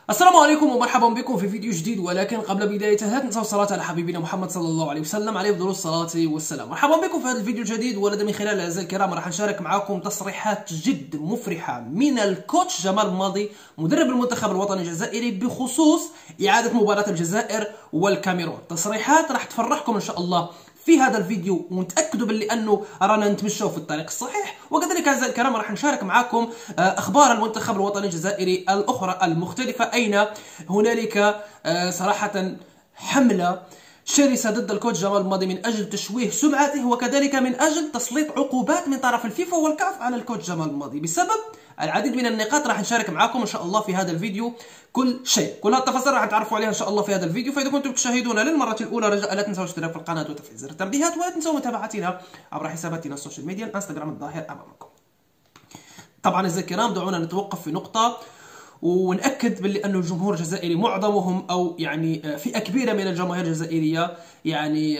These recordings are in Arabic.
السلام عليكم ومرحبا بكم في فيديو جديد، ولكن قبل بدايته لا تنسوا الصلاة على حبيبنا محمد صلى الله عليه وسلم عليه أفضل الصلاة والسلام. مرحبا بكم في هذا الفيديو الجديد، والذي من خلاله أعزائي الكرام راح نشارك معكم تصريحات جد مفرحة من الكوتش جمال بلماضي مدرب المنتخب الوطني الجزائري بخصوص إعادة مباراة الجزائر والكاميرون. تصريحات راح تفرحكم إن شاء الله في هذا الفيديو، ونتاكدوا باللي انه رانا نتمشوا في الطريق الصحيح. وكذلك اعزائي الكرام راح نشارك معكم اخبار المنتخب الوطني الجزائري الاخرى المختلفه، اين هنالك صراحه حمله شرسه ضد الكوتش جمال بلماضي من اجل تشويه سمعته، وكذلك من اجل تسليط عقوبات من طرف الفيفا والكاف على الكوتش جمال بلماضي بسبب العديد من النقاط. راح نشارك معكم ان شاء الله في هذا الفيديو كل شيء، كل التفاصيل راح تعرفوا عليها ان شاء الله في هذا الفيديو. فاذا كنتم تشاهدونا للمره الاولى رجاء لا تنسوا الاشتراك في القناه وتفعيل زر التنبيهات، ولا تنسوا متابعتنا عبر حساباتنا السوشيال ميديا الانستغرام الظاهر امامكم. طبعا اعزائي الكرام دعونا نتوقف في نقطه ونأكد باللي أنه الجمهور الجزائري معظمهم، أو يعني فئة كبيرة من الجماهير الجزائرية يعني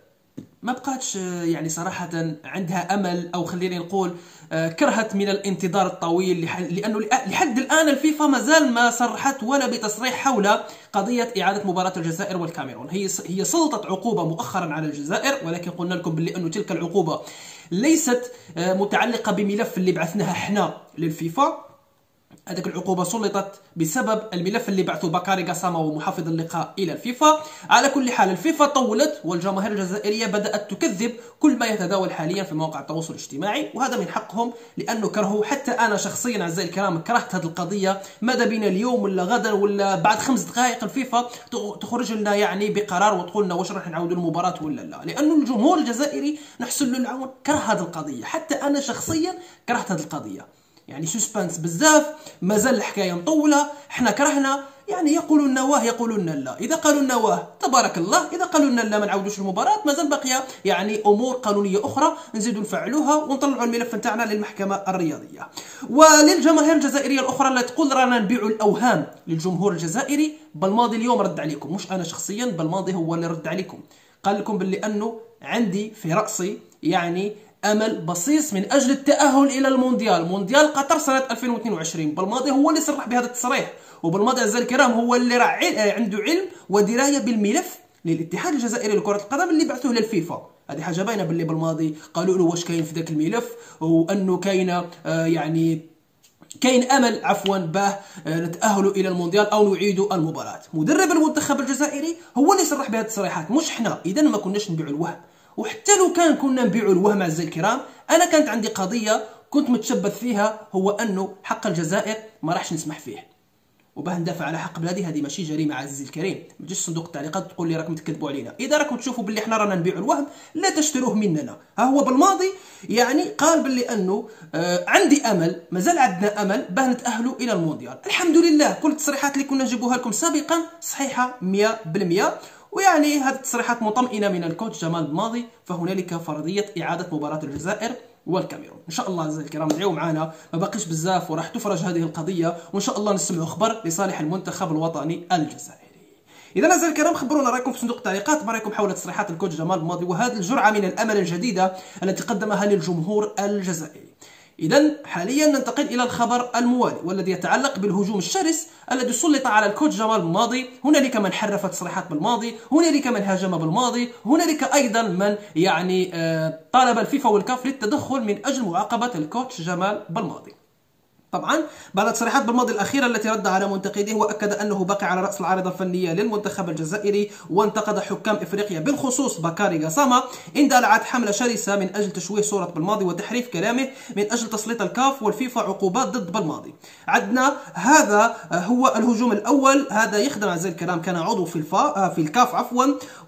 ما بقاتش يعني صراحة عندها أمل، أو خلينا نقول كرهت من الانتظار الطويل، لأنه لحد الآن الفيفا ما زال ما صرحت ولا بتصريح حول قضية إعادة مباراة الجزائر والكاميرون. هي سلطت عقوبة مؤخرا على الجزائر، ولكن قلنا لكم باللي أنه تلك العقوبة ليست متعلقة بملف اللي بعثناها احنا للفيفا. هذيك العقوبة سلطت بسبب الملف اللي بعثه بكاري قاسامة ومحافظ اللقاء إلى الفيفا. على كل حال الفيفا طولت، والجماهير الجزائرية بدأت تكذب كل ما يتداول حاليا في مواقع التواصل الاجتماعي، وهذا من حقهم لأنه كرهوا. حتى أنا شخصيا أعزائي الكرام كرهت هذه القضية، ماذا بينا اليوم ولا غدا ولا بعد 5 دقائق الفيفا تخرج لنا يعني بقرار وتقول لنا واش راح نعاودوا المباراة ولا لا، لأنه الجمهور الجزائري نحسن له العون كره هذه القضية. حتى أنا شخصيا كرهت هذه القضية، يعني سسبانس بزاف، مازال الحكايه مطوله، احنا كرهنا يعني يقولوا لنا واه يقولوا لنا لا. اذا قالوا لنا واه تبارك الله، اذا قالوا لنا لا ما نعاودوش المباراه، مازال باقيه يعني امور قانونيه اخرى نزيدوا نفعلوها ونطلعوا الملف نتاعنا للمحكمه الرياضيه. وللجماهير الجزائريه الاخرى اللي تقول رانا نبيعوا الاوهام للجمهور الجزائري، بلماضي اليوم رد عليكم، مش انا شخصيا، بلماضي هو اللي رد عليكم، قال لكم باللي انه عندي في راسي يعني امل بصيص من اجل التاهل الى المونديال، مونديال قطر سنه 2022. بلماضي هو اللي صرح بهذا التصريح، وبلماضي اعزائي الكرام هو اللي عنده علم ودرايه بالملف للاتحاد الجزائري لكره القدم اللي بعثوه للفيفا. هذه حاجه باينه باللي بلماضي قالوا له واش كاين في ذاك الملف، وانه كاين يعني كاين امل عفوا باه نتاهلوا الى المونديال او نعيدوا المباراه. مدرب المنتخب الجزائري هو اللي صرح بهذه التصريحات مش احنا، اذا ما كناش نبيعوا الوهم. وحتى لو كنا نبيعوا الوهم اعزائي الكرام، انا كانت عندي قضيه كنت متشبث فيها، هو انه حق الجزائر ما راحش نسمح فيه، وباه ندافع على حق بلادي. هذه ماشي جريمه عزيزي الكريم، ما تجيش صندوق التعليقات تقول لي راكم تكذبوا علينا. اذا راكم تشوفوا باللي احنا رانا نبيعوا الوهم لا تشتروه مننا. ها هو بالماضي يعني قال باللي انه عندي امل، مازال عندنا امل باه نتاهلوا الى المونديال. الحمد لله كل التصريحات اللي كنا نجيبوها لكم سابقا صحيحه 100%، ويعني هذه التصريحات مطمئنه من الكوتش جمال بلماضي، فهنالك فرضيه اعاده مباراه الجزائر والكاميرون. ان شاء الله اعزائي الكرام ادعوا معنا، ما باقيش بزاف وراح تفرج هذه القضيه، وان شاء الله نسمعوا خبر لصالح المنتخب الوطني الجزائري. اذا اعزائي الكرام خبرونا رايكم في صندوق التعليقات، ما رايكم حول تصريحات الكوتش جمال بلماضي وهذه الجرعه من الامل الجديده التي قدمها للجمهور الجزائري. إذا حاليا ننتقل إلى الخبر الموالي، والذي يتعلق بالهجوم الشرس الذي سلط على الكوتش جمال بلماضي. هنالك من حرف تصريحات بلماضي، هنالك من هاجم بلماضي، هنالك أيضا من يعني طالب الفيفا والكاف للتدخل من أجل معاقبة الكوتش جمال بلماضي. طبعا بعد تصريحات بلماضي الأخيرة التي رد على منتقديه، وأكد أنه باقي على رأس العارضة الفنية للمنتخب الجزائري، وانتقد حكام إفريقيا بالخصوص بكاري قاسامة، اندلعت حملة شرسة من أجل تشويه صورة بلماضي وتحريف كلامه من أجل تسليط الكاف والفيفا عقوبات ضد بلماضي. عندنا هذا هو الهجوم الأول، هذا يخدم أعزائي الكرام كان عضو في الكاف عفوا،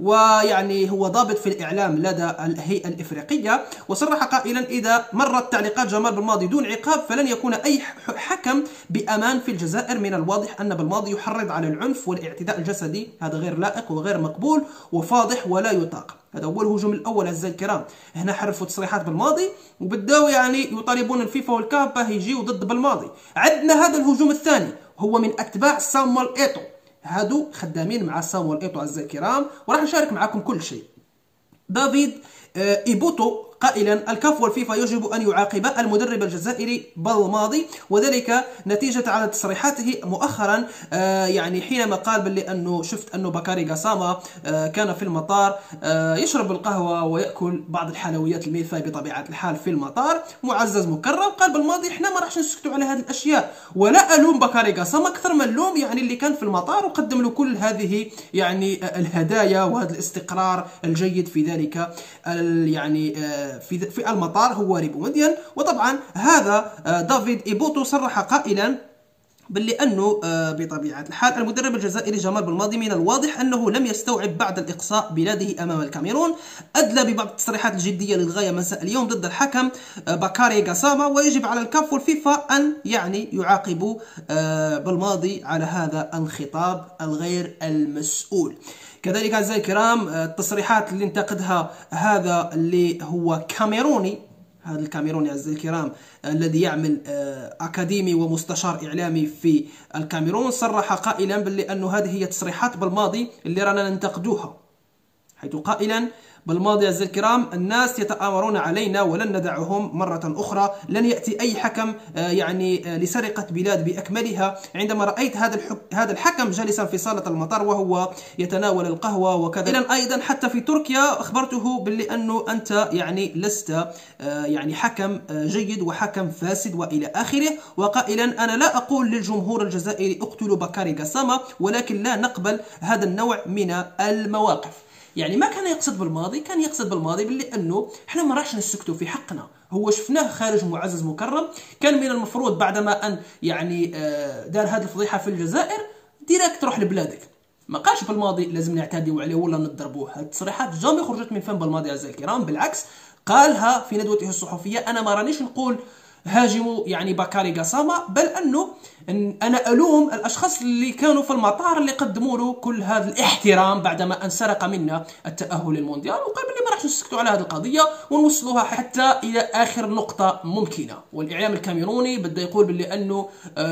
ويعني هو ضابط في الإعلام لدى الهيئة الإفريقية، وصرح قائلا إذا مرت تعليقات جمال بلماضي دون عقاب فلن يكون أي حكم بأمان في الجزائر. من الواضح أن بلماضي يحرض على العنف والاعتداء الجسدي، هذا غير لائق وغير مقبول وفاضح ولا يطاق. هذا هو الهجوم الأول أعزائي الكرام. هنا حرفوا تصريحات بلماضي وبداوا يعني يطالبون الفيفا والكاف باه يجيو ضد بلماضي. عندنا هذا الهجوم الثاني هو من أتباع سامويل إيتو، هادو خدامين مع سامويل إيتو أعزائي الكرام، وراح نشارك معكم كل شيء. دافيد إيبوتو قائلا الكاف والفيفا يجب أن يعاقبا المدرب الجزائري بالماضي، وذلك نتيجة على تصريحاته مؤخرا يعني حينما قال باللي أنه شفت أنه بكاري غاسامة كان في المطار يشرب القهوة ويأكل بعض الحلويات الميفاي بطبيعة الحال في المطار معزز مكرم. قال بالماضي احنا ما راحش نسكتوا على هذه الأشياء، ولا ألوم بكاري غاسامة أكثر من اللوم يعني اللي كان في المطار وقدم له كل هذه يعني الهدايا وهذا الاستقرار الجيد في ذلك يعني في المطار هو ريبو مدين. وطبعا هذا دافيد إيبوتو صرح قائلا باللي أنه بطبيعة الحال المدرب الجزائري جمال بالماضي من الواضح أنه لم يستوعب بعد الإقصاء بلاده أمام الكاميرون، أدلى ببعض التصريحات الجدية للغاية مساء اليوم ضد الحكم بكاري غاسامة، ويجب على الكاف والفيفا أن يعني يعاقبوا بالماضي على هذا الخطاب الغير المسؤول. كذلك أعزائي الكرام التصريحات اللي انتقدها هذا اللي هو كاميروني، هذا الكاميروني أعزائي الكرام الذي يعمل أكاديمي ومستشار إعلامي في الكاميرون، صرح قائلا باللي أنه هذه هي تصريحات بالماضي اللي رانا ننتقدوها، حيث قائلا بالماضي أعزائي الكرام الناس يتآمرون علينا ولن ندعهم مرة أخرى، لن يأتي أي حكم يعني لسرقة بلاد بأكملها. عندما رأيت هذا الحكم جالسا في صالة المطار وهو يتناول القهوة وكذا أيضا حتى في تركيا أخبرته باللي أنه أنت يعني لست يعني حكم جيد وحكم فاسد وإلى آخره، وقائلا أنا لا أقول للجمهور الجزائري اقتلوا بكاري غاسامة، ولكن لا نقبل هذا النوع من المواقف. يعني ما كان يقصد بالماضي، كان يقصد بالماضي باللي انه احنا ما راحش نسكتوا في حقنا، هو شفناه خارج معزز مكرم، كان من المفروض بعدما ان يعني دار هذه الفضيحه في الجزائر ديريكت تروح لبلادك، ما قالش بالماضي لازم نعتديوا عليه ولا نضربوه. هذه التصريحات جامي خرجت من فم بالماضي اعزائي الكرام، بالعكس قالها في ندوته الصحفيه، انا ما رانيش نقول هاجموا يعني بكاري غاسامة، بل أنه أنا ألوم الأشخاص اللي كانوا في المطار اللي قدموا له كل هذا الاحترام بعدما أن سرق منا التأهل للمونديال، وقال لي ما راح نسكتوا على هذه القضية ونوصلوها حتى إلى آخر نقطة ممكنة. والإعلام الكاميروني بده يقول باللي أنه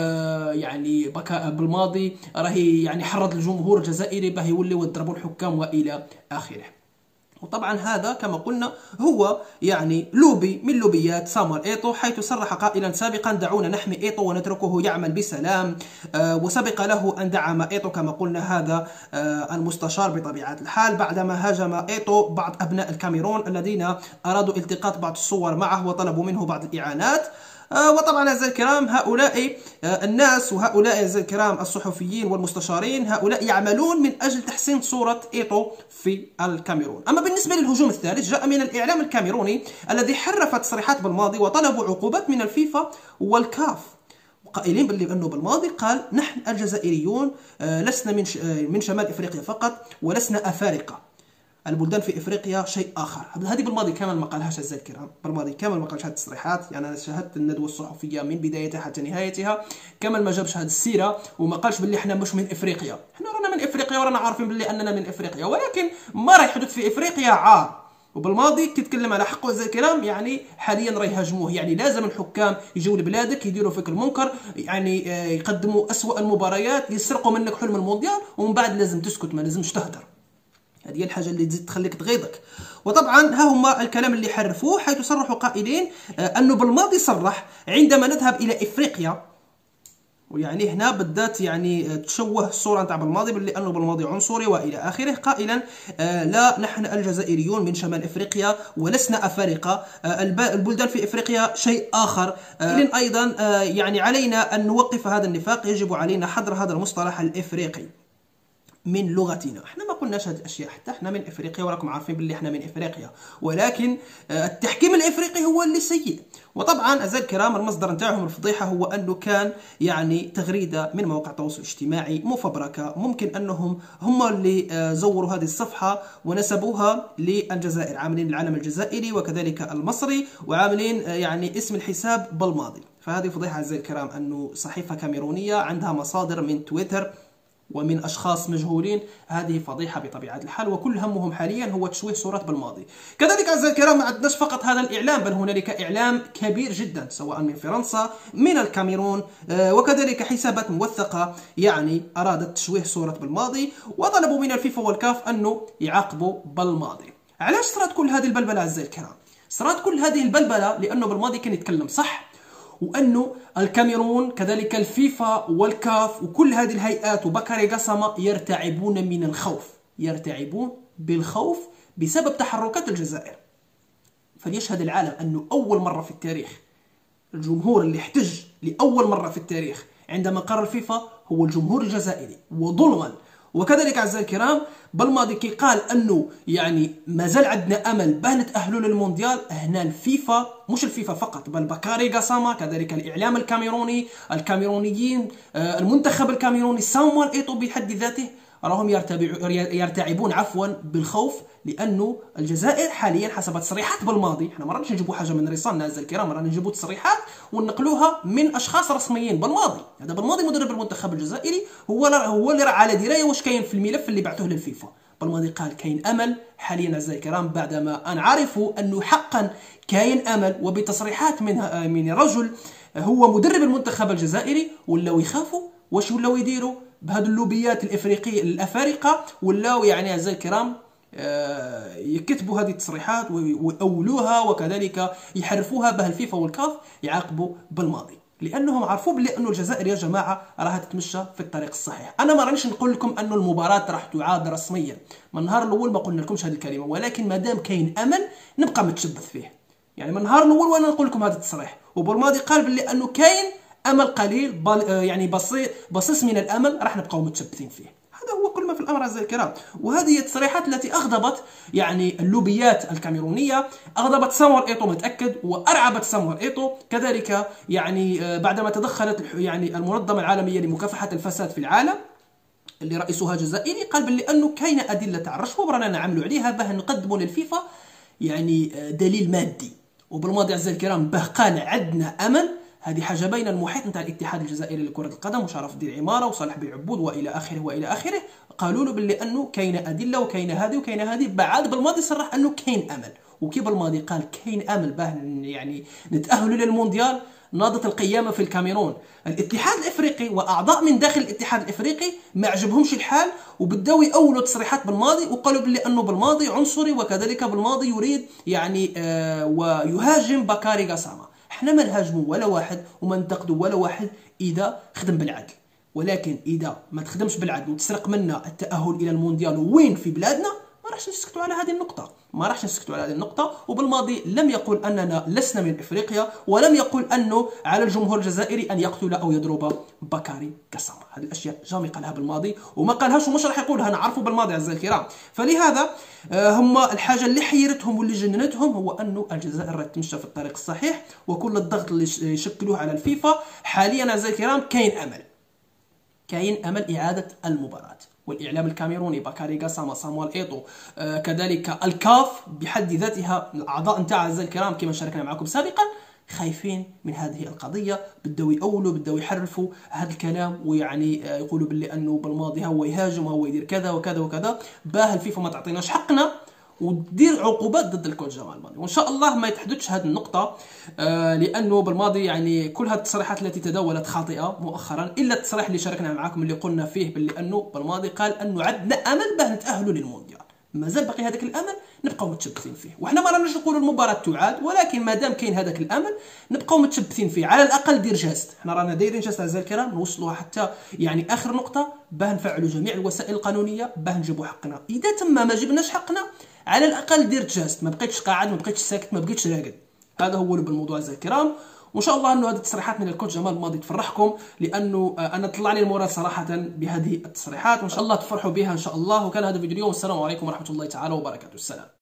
يعني بالماضي راهي يعني حرض الجمهور الجزائري باه يوليوا يضربوا الحكام وإلى آخره. وطبعا هذا كما قلنا هو يعني لوبي من لوبيات سامويل إيتو، حيث صرح قائلا سابقا دعونا نحمي إيتو ونتركه يعمل بسلام، وسبق له أن دعم إيتو كما قلنا هذا المستشار بطبيعة الحال بعدما هاجم إيتو بعض أبناء الكاميرون الذين أرادوا التقاط بعض الصور معه وطلبوا منه بعض الإعانات. وطبعا أعزائي الكرام هؤلاء الناس وهؤلاء أعزائي الكرام الصحفيين والمستشارين هؤلاء يعملون من أجل تحسين صورة إيتو في الكاميرون. أما بالنسبة للهجوم الثالث جاء من الإعلام الكاميروني الذي حرف تصريحات بالماضي وطلبوا عقوبات من الفيفا والكاف، قائلين باللي أنه بالماضي قال نحن الجزائريون لسنا من شمال إفريقيا فقط ولسنا أفارقة، البلدان في افريقيا شيء اخر. هذه بالماضي كامل ما قالهاش اعزائي الكرام، بالماضي كامل ما قالش هذه التصريحات، يعني انا شاهدت الندوه الصحفيه من بدايتها حتى نهايتها، كامل ما جابش هذه السيره وما قالش باللي احنا مش من افريقيا، احنا رانا من افريقيا ورانا عارفين باللي اننا من افريقيا، ولكن ما راح يحدث في افريقيا عار. وبالماضي كيتكلم على حقه اعزائي الكرام، يعني حاليا راه يهاجموه، يعني لازم الحكام يجوا لبلادك يديروا فيك المنكر، يعني يقدموا اسوأ المباريات، يسرقوا منك حلم المونديال، ومن بعد لازم تسكت ما لازمش تهدر. هذه الحاجة اللي تزيد تخليك تغيظك. وطبعا ها هما الكلام اللي حرفوه، حيث صرحوا قائلين أنه بالماضي صرح عندما نذهب إلى إفريقيا، ويعني هنا بدات يعني تشوه الصورة نتاع بالماضي باللي أنه بالماضي عنصري وإلى آخره، قائلا لا نحن الجزائريون من شمال إفريقيا ولسنا أفارقة، البلدان في إفريقيا شيء آخر. أيضا يعني علينا أن نوقف هذا النفاق، يجب علينا حظر هذا المصطلح الإفريقي من لغتنا. احنا ما قلناش هذه الاشياء، حتى احنا من افريقيا وراكم عارفين باللي احنا من افريقيا، ولكن التحكيم الافريقي هو اللي سيء. وطبعا اعزائي الكرام المصدر نتاعهم الفضيحه هو انه كان يعني تغريده من مواقع التواصل الاجتماعي مفبركه، ممكن انهم هم اللي زوروا هذه الصفحه ونسبوها للجزائر، عاملين العلم الجزائري وكذلك المصري وعاملين يعني اسم الحساب بالماضي. فهذه فضيحه اعزائي الكرام، انه صحيفه كاميرونيه عندها مصادر من تويتر ومن أشخاص مجهولين، هذه فضيحة بطبيعة الحال، وكل همهم حاليا هو تشويه صورة بالماضي. كذلك أعزائي الكرام ما عندناش فقط هذا الإعلام، بل هنالك إعلام كبير جدا سواء من فرنسا من الكاميرون وكذلك حسابات موثقة يعني أرادت تشويه صورة بالماضي، وطلبوا من الفيفا والكاف أنه يعاقبوا بالماضي. علاش صارت كل هذه البلبلة أعزائي الكرام؟ صارت كل هذه البلبله لانه بالماضي كان يتكلم صح، وانه الكاميرون كذلك الفيفا والكاف وكل هذه الهيئات وبكاري قسمة يرتعبون من الخوف، يرتعبون بالخوف بسبب تحركات الجزائر. فليشهد العالم انه اول مره في التاريخ الجمهور اللي احتج لاول مره في التاريخ عندما قرر الفيفا هو الجمهور الجزائري، وظلما. وكذلك اعزائي الكرام بالماضي كي قال انه يعني مازال عندنا امل باه نتاهلوا للمونديال، هنا الفيفا مش الفيفا فقط بل بكاري قسامة كذلك الاعلام الكاميروني، الكاميرونيين، المنتخب الكاميروني، سامويل ايتو بحد ذاته راهم يرتعبون بالخوف، لانه الجزائر حاليا حسب تصريحات بالماضي، احنا ما راناش نجيبوا حاجه من رسالنا اعزائي الكرام، رانا نجيبوا تصريحات وننقلوها من اشخاص رسميين بالماضي. هذا بالماضي مدرب المنتخب الجزائري هو اللي راه على درايه واش كاين في الملف اللي بعثوه للفيفا. بالماضي قال كاين امل حاليا اعزائي الكرام، بعدما ان عرفوا انه حقا كاين امل، وبتصريحات من رجل هو مدرب المنتخب الجزائري، ولاو يخافوا واش ولاو يديروا بهذه اللوبيات الافريقيه الافارقه، ولاو يعني اعزائي الكرام يكتبوا هذه التصريحات ويأولوها وكذلك يحرفوها بها الفيفا والكاف يعاقبوا بالماضي، لانهم عرفوا بلي انه الجزائر يا جماعه راها تتمشى في الطريق الصحيح. انا ما رانيش نقول لكم انه المباراه راح تعاد رسميا، من النهار الاول ما قلنا لكمش هذه الكلمه، ولكن ما دام كاين امل نبقى متشبث فيه. يعني من النهار الاول وانا نقول لكم هذا التصريح، وبالماضي قال بلي انه كاين امل قليل يعني بصيص من الامل راح نبقاو متشبثين فيه. هذا هو كل ما في الامر اعزائي الكرام، وهذه التصريحات التي اغضبت يعني اللوبيات الكاميرونيه، اغضبت سامويل ايتو متاكد، وارعبت سامويل ايتو كذلك، يعني بعدما تدخلت يعني المنظمه العالميه لمكافحه الفساد في العالم اللي رئيسها جزائري، قال بلي انه كاينه ادله تاع الرشوه ورانا نعملوا عليها باه نقدموا للفيفا يعني دليل مادي. وبالماضي اعزائي الكرام باه قال عندنا امل، هذه حاجه بين المحيط نتاع الاتحاد الجزائري لكره القدم وشرف الدين عماره وصالح بن عبود والى اخره والى اخره، قالوا له باللي انه كاينه ادله وكاينه هذه وكاينه هذه. بعد بالماضي صرح انه كاين امل، وكي بالماضي قال كاين امل باه يعني نتاهلوا للمونديال، ناضت القيامه في الكاميرون. الاتحاد الافريقي واعضاء من داخل الاتحاد الافريقي ما عجبهمش الحال، وبداو يأولوا تصريحات بالماضي وقالوا باللي انه بالماضي عنصري، وكذلك بالماضي يريد يعني ويهاجم بكاري قسامة. احنا ما نهاجموا ولا واحد وما ننتقدوا ولا واحد اذا خدم بالعدل، ولكن اذا ما تخدمش بالعدل وتسرق منا التاهل الى المونديال وين في بلادنا ما راحش نسكتوا على هذه النقطه، ما راحش نسكتوا على هذه النقطه. وبالماضي لم يقل اننا لسنا من افريقيا، ولم يقل انه على الجمهور الجزائري ان يقتل او يضرب بكاري قسامة. هذه الاشياء جامي قالها بالماضي وما قالهاش ومش راح يقولها، نعرفوا بالماضي اعزائي الكرام. فلهذا هم الحاجه اللي حيرتهم واللي جننتهم هو انه الجزائر راح تمشى في الطريق الصحيح، وكل الضغط اللي يشكلوه على الفيفا حاليا اعزائي الكرام كاين امل، كاين امل اعاده المباراه. والاعلام الكاميروني بكاري قسامة، سامويل ايتو، كذلك الكاف بحد ذاتها الاعضاء نتاع اعزائي الكرام كما شاركنا معكم سابقا خايفين من هذه القضيه، بداو يأولوا بداو يحرفوا هذا الكلام، ويعني يقولوا باللي انه بالماضي هو يهاجم وهو يدير كذا وكذا وكذا، باه الفيفا ما تعطيناش حقنا ودير عقوبات ضد الكوتش جمال الماضي. وان شاء الله ما يتحدثش هذه النقطه، لانه بالماضي يعني كل هذه التصريحات التي تداولت خاطئه مؤخرا، الا التصريح اللي شاركنا معكم اللي قلنا فيه باللي انه بالماضي قال انه عندنا امل باه نتاهلوا للمونديال. مازال باقي هذاك الامل نبقاو متشبثين فيه، وحنا ما راناش نقولوا المباراه تعاد، ولكن ما دام كاين هذاك الامل نبقاو متشبثين فيه. على الاقل دير جاست، حنا رانا دايرين جاست اعزائي الكرام نوصلوها حتى يعني اخر نقطه باه نفعلوا جميع الوسائل القانونيه باه نجيبوا حقنا. اذا تم ما جبناش حقنا على الاقل دير جاست، ما بقيتش قاعد، ما بقيتش ساكت، ما بقيتش راقد. هذا هو بالموضوع اعزائي الكرام. وان شاء الله انه هذه التصريحات من الكوتش جمال الماضي تفرحكم، لانه انا طلع لي المورال صراحه بهذه التصريحات، وان شاء الله تفرحوا بها ان شاء الله. وكان هذا فيديو اليوم، والسلام عليكم ورحمه الله تعالى وبركاته. السلام.